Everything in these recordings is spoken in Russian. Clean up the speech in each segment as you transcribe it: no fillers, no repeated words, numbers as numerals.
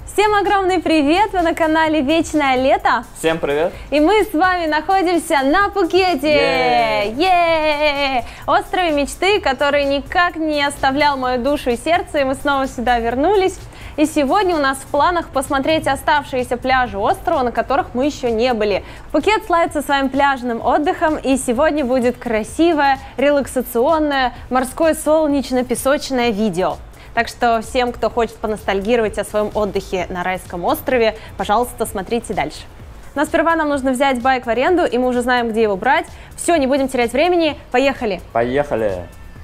Всем огромный привет! Вы на канале Вечное Лето. Всем привет! И мы с вами находимся на Пхукете. Острове мечты, который никак не оставлял мою душу и сердце. И мы снова сюда вернулись. И сегодня у нас в планах посмотреть оставшиеся пляжи острова, на которых мы еще не были. Пхукет славится своим пляжным отдыхом, и сегодня будет красивое, релаксационное, морское солнечно-песочное видео. Так что всем, кто хочет поностальгировать о своем отдыхе на райском острове, пожалуйста, смотрите дальше. Но сперва нам нужно взять байк в аренду, и мы уже знаем, где его брать. Все, не будем терять времени, поехали! Поехали!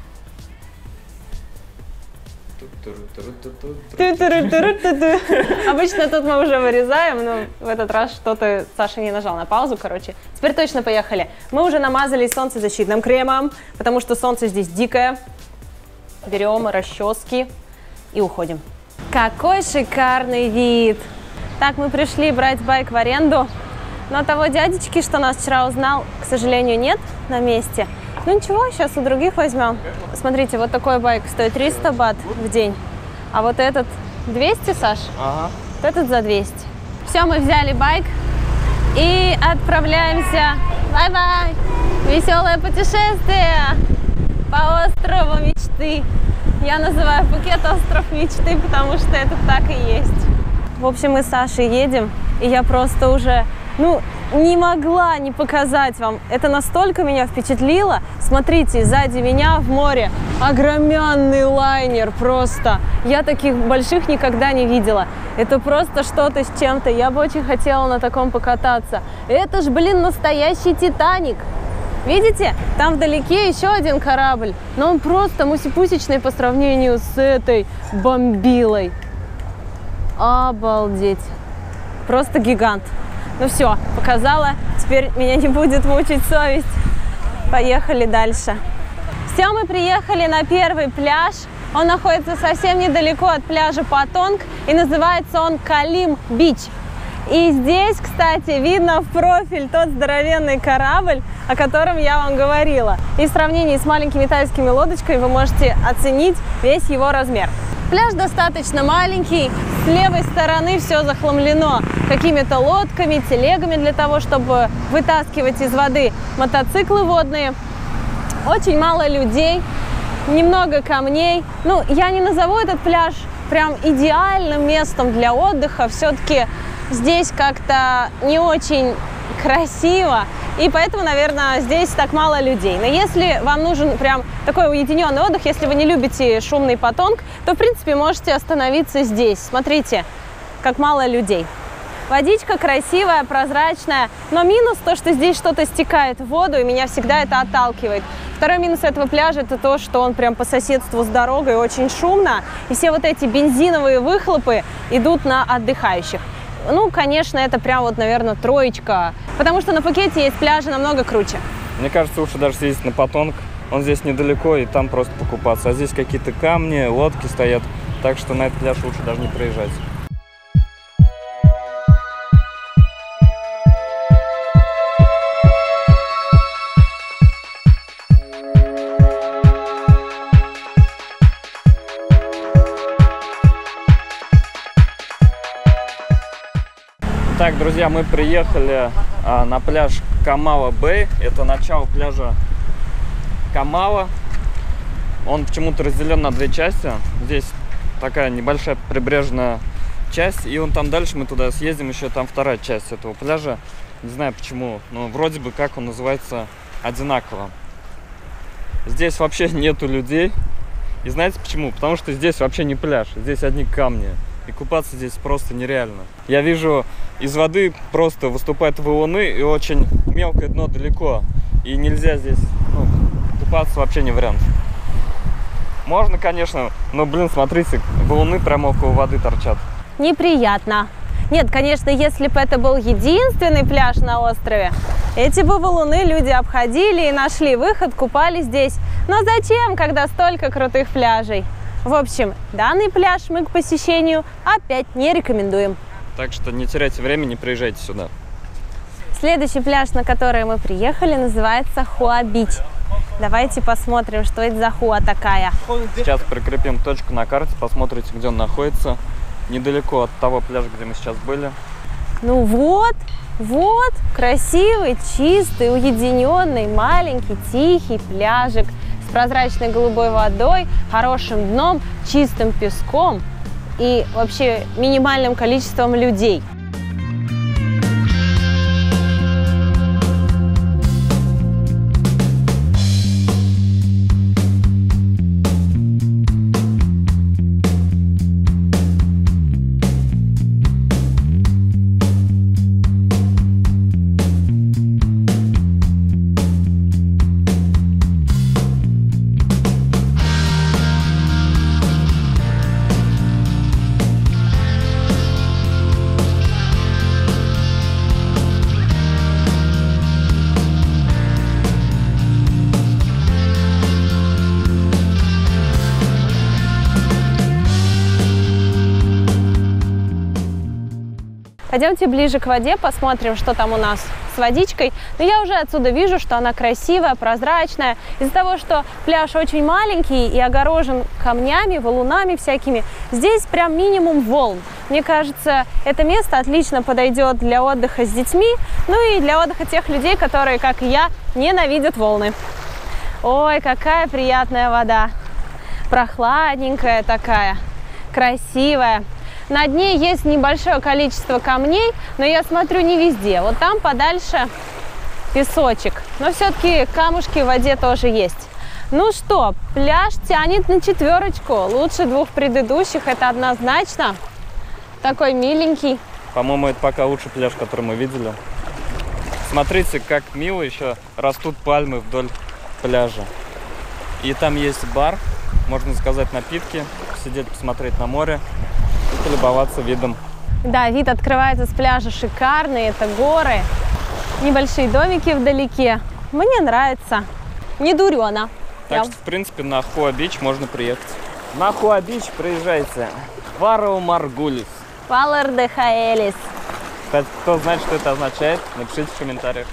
Обычно тут мы уже вырезаем, но в этот раз что-то Саша не нажал на паузу, короче. Теперь точно поехали. Мы уже намазались солнцезащитным кремом, потому что солнце здесь дикое. Берем расчески и уходим. Какой шикарный вид! Так, мы пришли брать байк в аренду, но того дядечки, что нас вчера узнал, к сожалению, нет на месте. Ну ничего, сейчас у других возьмем. Смотрите, вот такой байк стоит 300 бат в день, а вот этот 200, Саш? Ага. Вот этот за 200. Все, мы взяли байк и отправляемся. Бай-бай! Веселое путешествие по острову мечты. Я называю Пхукет остров мечты, потому что это так и есть. В общем, мы с Сашей едем, и я просто уже, не могла не показать вам. Это настолько меня впечатлило. Смотрите, сзади меня в море огроменный лайнер просто. Я таких больших никогда не видела. Это просто что-то с чем-то. Я бы очень хотела на таком покататься. Это ж, настоящий Титаник. Видите? Там вдалеке еще один корабль, но он просто мусипусечный по сравнению с этой бомбилой. Обалдеть! Просто гигант. Ну все, показала. Теперь меня не будет мучить совесть. Поехали дальше. Все, мы приехали на первый пляж. Он находится совсем недалеко от пляжа Патонг, и называется он Калим-Бич. И здесь, кстати, видно в профиль тот здоровенный корабль, о котором я вам говорила. И в сравнении с маленькими тайскими лодочками вы можете оценить весь его размер. Пляж достаточно маленький, с левой стороны все захламлено какими-то лодками, телегами для того, чтобы вытаскивать из воды мотоциклы водные. Очень мало людей, немного камней. Я не назову этот пляж прям идеальным местом для отдыха, все-таки здесь как-то не очень красиво, и поэтому, наверное, здесь так мало людей. Но если вам нужен прям такой уединенный отдых, если вы не любите шумный Патонг, то, в принципе, можете остановиться здесь. Смотрите, как мало людей. Водичка красивая, прозрачная, но минус то, что здесь что-то стекает в воду, и меня всегда это отталкивает. Второй минус этого пляжа – это то, что он прям по соседству с дорогой, очень шумно, и все вот эти бензиновые выхлопы идут на отдыхающих. Конечно, это прям наверное, троечка, потому что на Пхукете есть пляжи намного круче. Мне кажется, лучше даже съездить на Патонг, он здесь недалеко, и там просто покупаться. А здесь какие-то камни, лодки стоят, так что на этот пляж лучше даже не проезжать. Так, друзья, мы приехали на пляж Камала-Бэй. Это начало пляжа Камала. Он почему-то разделен на две части. Здесь такая небольшая прибрежная часть, и там дальше мы туда съездим, еще там вторая часть этого пляжа. Не знаю почему, но вроде бы как он называется одинаково. Здесь вообще нету людей. И знаете почему? Потому что здесь вообще не пляж, здесь одни камни. И купаться здесь просто нереально. Я вижу, из воды просто выступают валуны, и очень мелкое дно далеко. И нельзя здесь купаться, вообще не вариант. Можно, конечно, но, смотрите, валуны прямо около воды торчат. Неприятно. Нет, конечно, если бы это был единственный пляж на острове, эти бы валуны люди обходили и нашли выход, купались здесь. Но зачем, когда столько крутых пляжей? В общем, данный пляж мы к посещению опять не рекомендуем. Так что не теряйте время, не приезжайте сюда. Следующий пляж, на который мы приехали, называется Хуа-Бич. Давайте посмотрим, что это за хуа такая. Сейчас прикрепим точку на карте, посмотрите, где он находится. недалеко от того пляжа, где мы сейчас были. Ну вот, красивый, чистый, уединенный, маленький, тихий пляжик с прозрачной голубой водой, хорошим дном, чистым песком и вообще минимальным количеством людей. Пойдемте ближе к воде, посмотрим, что там у нас с водичкой. Но я уже отсюда вижу, что она красивая, прозрачная. Из-за того, что пляж очень маленький и огорожен камнями, валунами всякими, здесь прям минимум волн. Мне кажется, это место отлично подойдет для отдыха с детьми, ну и для отдыха тех людей, которые, как и я, ненавидят волны. Ой, какая приятная вода. Прохладненькая такая, красивая. На дне есть небольшое количество камней, но я смотрю, не везде. Вот там подальше песочек. Но все-таки камушки в воде тоже есть. Ну что, пляж тянет на 4. Лучше 2 предыдущих, это однозначно. Такой миленький. По-моему, это пока лучший пляж, который мы видели. Смотрите, как мило еще растут пальмы вдоль пляжа. И там есть бар, можно заказать напитки, сидеть, посмотреть на море. И полюбоваться видом. Да, вид открывается с пляжа шикарный. Это горы, небольшие домики вдалеке. Мне нравится. Не дурено. Так что, в принципе, на Хуа-Бич можно приехать. На Хуа-Бич приезжайте. Варо Маргулис. Валер де Хаэлис. Кстати, кто знает, что это означает, напишите в комментариях.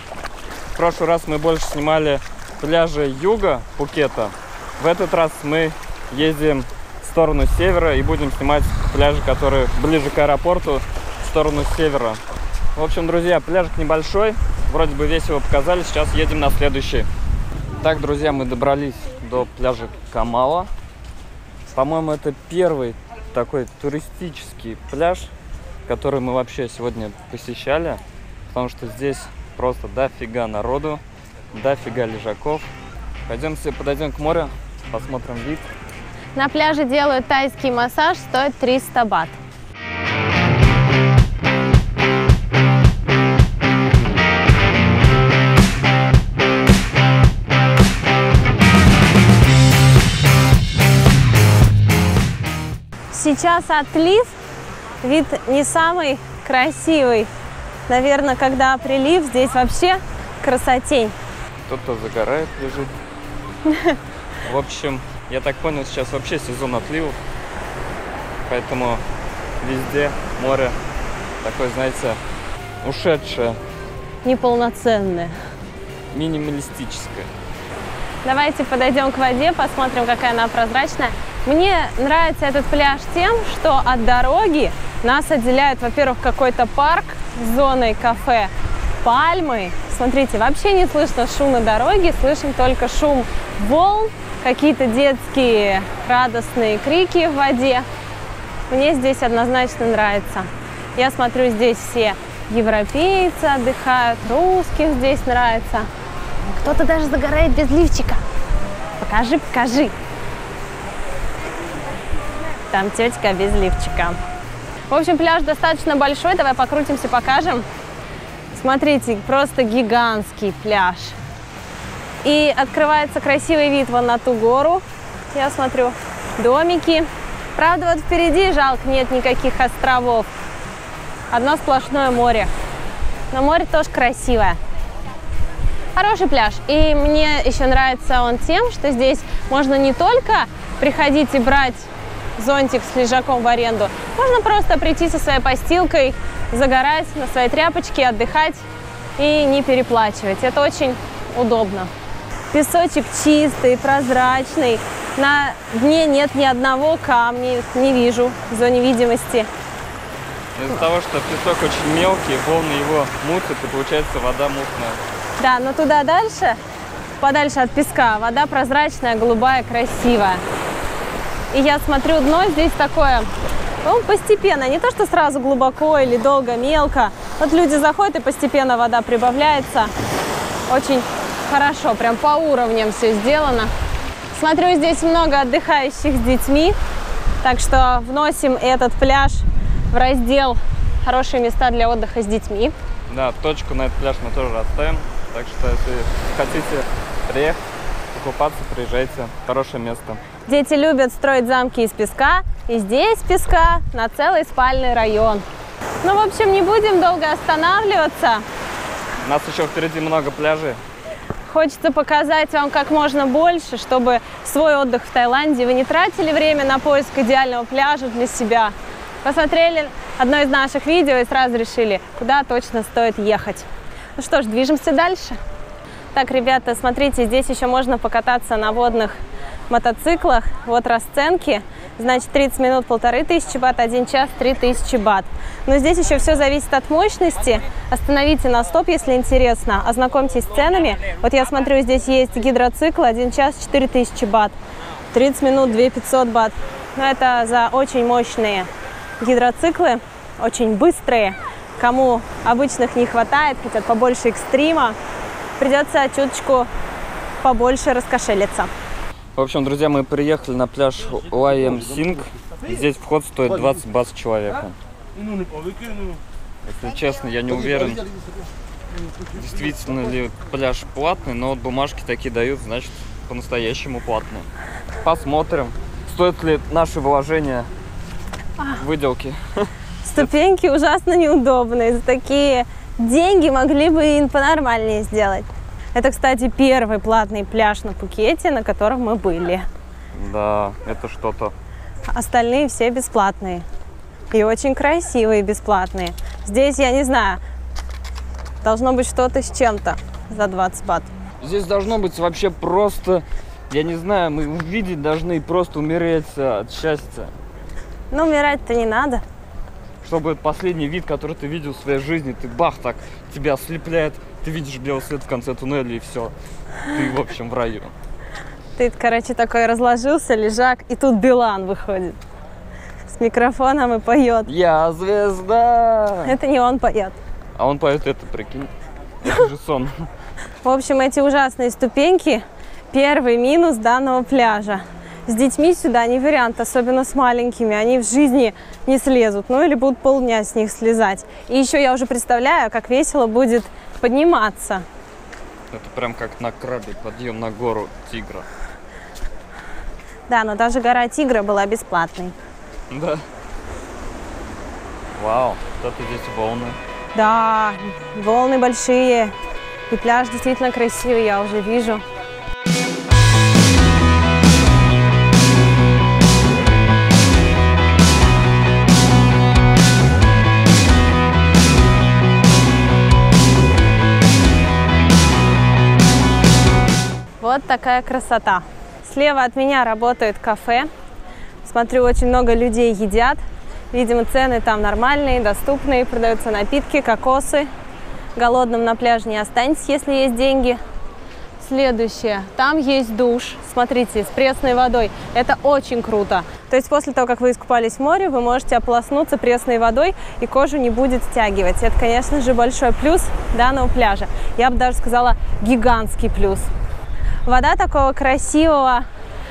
В прошлый раз мы больше снимали пляжи юга Пхукета. В этот раз мы ездим в сторону севера и будем снимать пляжи, которые ближе к аэропорту, в сторону севера. В общем, друзья, пляжик небольшой, вроде бы весело показали, сейчас едем на следующий. Так, друзья, мы добрались до пляжа Камала. По-моему, это первый такой туристический пляж, который мы вообще сегодня посещали, потому что здесь просто дофига народу, дофига лежаков. Пойдемте, подойдем к морю, посмотрим вид. На пляже делают тайский массаж, стоит 300 бат. Сейчас отлив, вид не самый красивый. Наверное, когда прилив, здесь вообще красотень. Кто-то загорает, лежит. В общем, я так понял, сейчас вообще сезон отливов, поэтому везде море такое, знаете, ушедшее. Неполноценное. Минималистическое. Давайте подойдем к воде, посмотрим, какая она прозрачная. Мне нравится этот пляж тем, что от дороги нас отделяет, во-первых, какой-то парк с зоной кафе, пальмы. Смотрите, вообще не слышно шума дороги, слышим только шум волн, какие-то детские радостные крики в воде. Мне здесь однозначно нравится. Я смотрю, здесь все европейцы отдыхают, русских здесь нравится. Кто-то даже загорает без лифчика. Покажи, покажи. Там тетка без лифчика. В общем, пляж достаточно большой. Давай покрутимся, покажем. Смотрите, просто гигантский пляж. И открывается красивый вид вон на ту гору. Я смотрю, домики. Правда, вот впереди, жалко, нет никаких островов. Одно сплошное море. Но море тоже красивое. Хороший пляж. И мне еще нравится он тем, что здесь можно не только приходить и брать зонтик с лежаком в аренду. Можно просто прийти со своей постилкой, загорать на своей тряпочке, отдыхать и не переплачивать. Это очень удобно. Песочек чистый, прозрачный. На дне нет ни одного камня, не вижу в зоне видимости. Из-за того, что песок очень мелкий, волны его мутят, и получается вода мутная. Да, но туда дальше, подальше от песка, вода прозрачная, голубая, красивая. И я смотрю, дно здесь такое, ну, постепенно, не то, что сразу глубоко или долго, мелко. Вот люди заходят, и постепенно вода прибавляется. Очень хорошо, прям по уровням все сделано. Смотрю, здесь много отдыхающих с детьми, так что вносим этот пляж в раздел «Хорошие места для отдыха с детьми». Да, точку на этот пляж мы тоже оставим, так что если хотите приехать, покупаться, приезжайте, хорошее место. Дети любят строить замки из песка, и здесь песка на целый спальный район. Ну, в общем, не будем долго останавливаться. У нас еще впереди много пляжей. Хочется показать вам как можно больше, чтобы свой отдых в Таиланде вы не тратили время на поиск идеального пляжа для себя. Посмотрели одно из наших видео и сразу решили, куда точно стоит ехать. Ну что ж, движемся дальше. Так, ребята, смотрите, здесь еще можно покататься на водных мотоциклах. Вот расценки. Значит, 30 минут 1500 бат, 1 час 3000 бат. Но здесь еще все зависит от мощности. Остановите на стоп, если интересно. Ознакомьтесь с ценами. Вот я смотрю, здесь есть гидроцикл, 1 час 4000 бат. 30 минут 2500 бат. Но это за очень мощные гидроциклы, очень быстрые. Кому обычных не хватает, хотят побольше экстрима, придется чуточку побольше раскошелиться. В общем, друзья, мы приехали на пляж Уайем Синг. Здесь вход стоит 20 бат с человека. Если честно, я не уверен, действительно ли пляж платный, но вот бумажки такие дают, значит, по-настоящему платный. Посмотрим, стоит ли наши вложения выделки. Ступеньки ужасно неудобные. За такие деньги могли бы и понормальнее сделать. Это, кстати, первый платный пляж на Пхукете, на котором мы были. Да, это что-то. Остальные все бесплатные. И очень красивые бесплатные. Здесь, я не знаю, должно быть что-то с чем-то за 20 бат. Здесь должно быть вообще просто, я не знаю, мы увидеть должны и просто умереть от счастья. Но умирать-то не надо. Чтобы последний вид, который ты видел в своей жизни, ты бах так, тебя ослепляет, ты видишь белый свет в конце туннеля и все. Ты, в общем, в раю. Ты, короче, такой разложился, лежак, и тут Билан выходит с микрофоном и поет. Я звезда! Это не он поет. А он поет это, прикинь. Это же сон. В общем, эти ужасные ступеньки – первый минус данного пляжа. С детьми сюда не вариант, особенно с маленькими. Они в жизни не слезут, ну или будут полдня с них слезать. И еще я уже представляю, как весело будет подниматься. Это прям как на крабе, подъем на гору Тигра. Да, но даже гора Тигра была бесплатной. Да. Вау, вот это здесь волны. Да, волны большие. И пляж действительно красивый, я уже вижу. Вот такая красота. Слева от меня работает кафе. Смотрю, очень много людей едят. Видимо, цены там нормальные, доступные. Продаются напитки, кокосы. Голодным на пляже не останетесь, если есть деньги. Следующее. Там есть душ. Смотрите, с пресной водой. Это очень круто. То есть после того, как вы искупались в море, вы можете ополоснуться пресной водой, и кожу не будет стягивать. Это, конечно же, большой плюс данного пляжа. Я бы даже сказала, гигантский плюс. Вода такого красивого,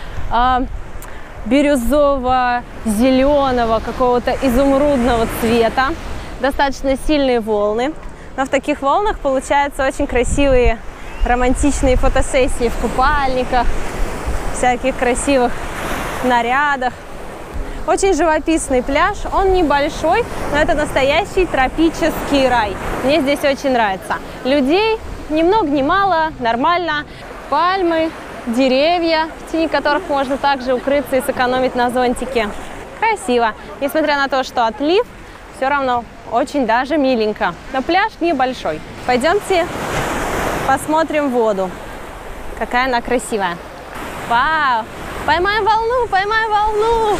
бирюзово-зеленого, какого-то изумрудного цвета. Достаточно сильные волны. Но в таких волнах получаются очень красивые романтичные фотосессии в купальниках, всяких красивых нарядах. Очень живописный пляж. Он небольшой, но это настоящий тропический рай. Мне здесь очень нравится. Людей ни много ни мало, нормально. Пальмы, деревья, в тени которых можно также укрыться и сэкономить на зонтике. Красиво. Несмотря на то, что отлив, все равно очень даже миленько. Но пляж небольшой. Пойдемте посмотрим воду. Какая она красивая. Вау! Поймаем волну, поймаем волну.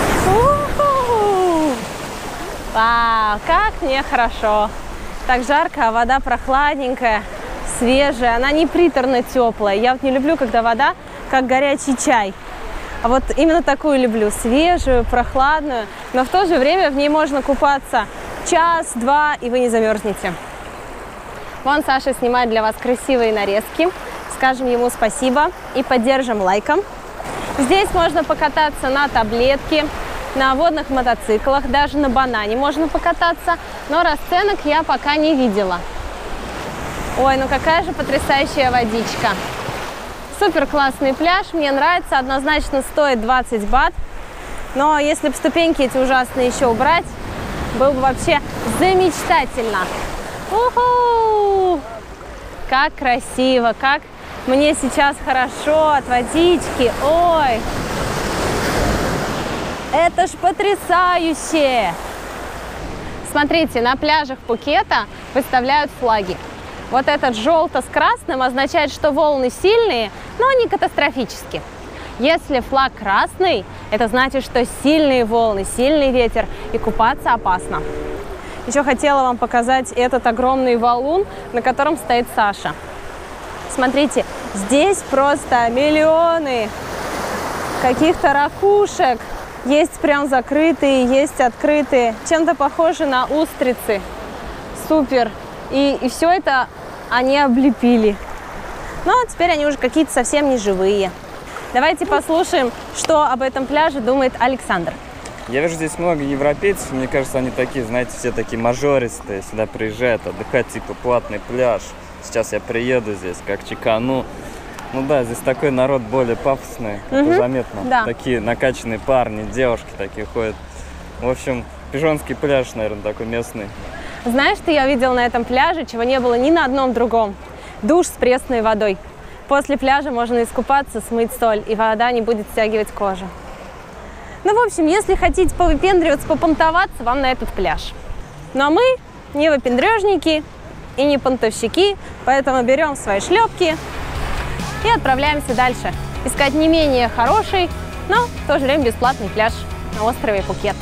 У-ху. Вау, как мне хорошо. Так жарко, а вода прохладненькая, свежая. Она не приторно теплая. Я вот не люблю, когда вода как горячий чай. А вот именно такую люблю, свежую, прохладную. Но в то же время в ней можно купаться час-два, и вы не замерзнете. Вон Саша снимает для вас красивые нарезки. Скажем ему спасибо и поддержим лайком. Здесь можно покататься на таблетке, на водных мотоциклах, даже на банане можно покататься. Но расценок я пока не видела. Ой, ну какая же потрясающая водичка. Супер классный пляж, мне нравится, однозначно стоит 20 бат. Но если бы ступеньки эти ужасные еще убрать, было бы вообще замечательно. Уху! Как красиво, как мне сейчас хорошо от водички. Ой, это ж потрясающе! Смотрите, на пляжах Пхукета выставляют флаги. Вот этот желто с красным означает, что волны сильные, но не катастрофически. Если флаг красный, это значит, что сильные волны, сильный ветер и купаться опасно. Еще хотела вам показать этот огромный валун, на котором стоит Саша. Смотрите, здесь просто миллионы каких-то ракушек. Есть прям закрытые, есть открытые. Чем-то похожи на устрицы. Супер. И все это они облепили. Но теперь они уже какие-то совсем не живые. Давайте послушаем, что об этом пляже думает Александр. Я вижу здесь много европейцев, мне кажется, они такие, знаете, все такие мажористые, сюда приезжают отдыхать, типа платный пляж. Сейчас я приеду здесь, как чекану. Ну да, здесь такой народ более пафосный, это заметно. Да. Такие накачанные парни, девушки такие ходят. В общем, Пижонский пляж, наверное, такой местный. Знаешь, что я видела на этом пляже, чего не было ни на одном другом? Душ с пресной водой. После пляжа можно искупаться, смыть соль, и вода не будет стягивать кожу. Ну, в общем, если хотите повыпендриваться, попонтоваться, вам на этот пляж. Но мы не выпендрежники и не понтовщики, поэтому берем свои шлепки и отправляемся дальше. Искать не менее хороший, но в то же время бесплатный пляж на острове Пхукет.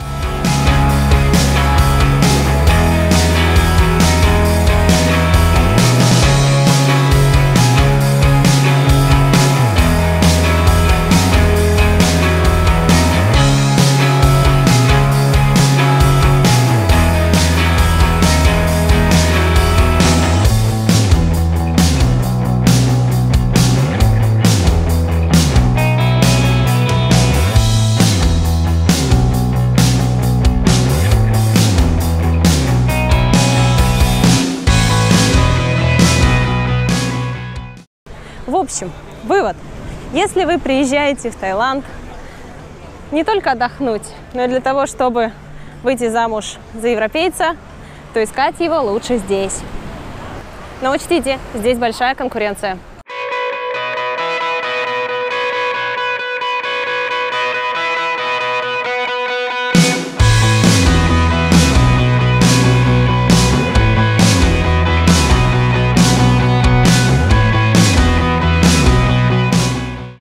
В общем, вывод. Если вы приезжаете в Таиланд не только отдохнуть, но и для того, чтобы выйти замуж за европейца, то искать его лучше здесь. Но учтите, здесь большая конкуренция.